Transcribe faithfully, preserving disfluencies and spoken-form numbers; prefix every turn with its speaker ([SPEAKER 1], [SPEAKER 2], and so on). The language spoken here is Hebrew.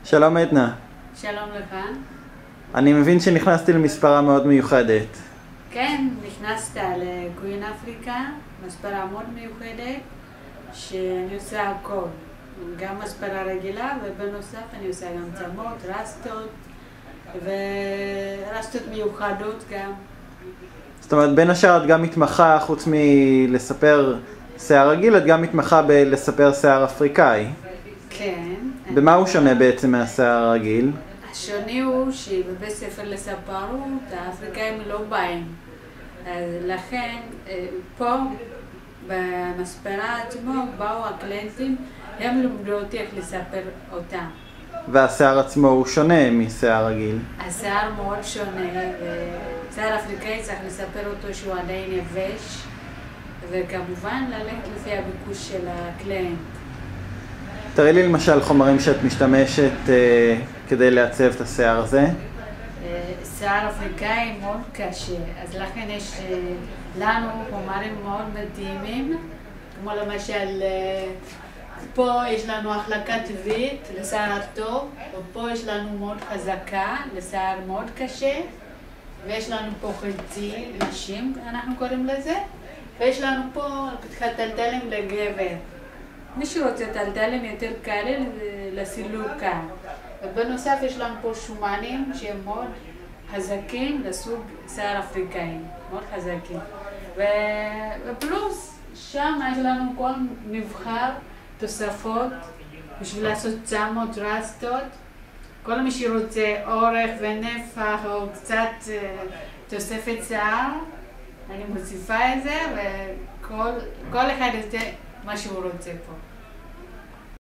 [SPEAKER 1] שלום עדנה.
[SPEAKER 2] שלום לך.
[SPEAKER 1] אני מבין שנכנסתי למספרה מאוד מיוחדת.
[SPEAKER 2] כן, נכנסת לקווין אפריקה, מספרה מאוד מיוחדת, שאני עושה הכל. גם מספרה רגילה, ובנוסף אני עושה גם צמות, רסטות, ורסטות מיוחדות גם.
[SPEAKER 1] זאת אומרת, בין השאר את גם מתמחה, חוץ מלספר שיער רגיל, את גם מתמחה בלספר שיער אפריקאי.
[SPEAKER 2] כן.
[SPEAKER 1] במה הוא שונה בעצם מהשיער הרגיל?
[SPEAKER 2] השוני הוא שבבית ספר לספרות האפריקאים לא באים. אז לכן פה במספרה עצמו באו הקליינטים, הם לימדו אותי איך לספר אותם.
[SPEAKER 1] והשיער עצמו הוא שונה משיער רגיל?
[SPEAKER 2] השיער מאוד שונה, ושיער אפריקאי צריך לספר אותו שהוא עדיין יבש, וכמובן ללכת לפי הביקוש של הקליינט.
[SPEAKER 1] תראי לי למשל חומרים שאת משתמשת אה, כדי לעצב את השיער הזה.
[SPEAKER 2] שיער אפריקאי מאוד קשה, אז לכן יש אה, לנו חומרים מאוד מתאימים, כמו למשל אה, פה יש לנו החלקה טבעית לשיער טוב, ופה יש לנו מאוד חזקה לשיער מאוד קשה, ויש לנו פה חצי נשים, אנחנו קוראים לזה, ויש לנו פה פתחת טלטלים לגבר. מי שרוצה טלטלים יותר קל לסילוק כאן. ובנוסף יש לנו פה שומנים שהם מאוד חזקים לסוג שיער אפריקאי, מאוד חזקים. ופלוס שם יש לנו כל מבחר תוספות בשביל לעשות צמות, רסטות. כל מי שרוצה אורך ונפח או קצת תוספת שיער, אני מוסיפה את זה, וכל כל אחד יוצא מה שהוא רוצה פה.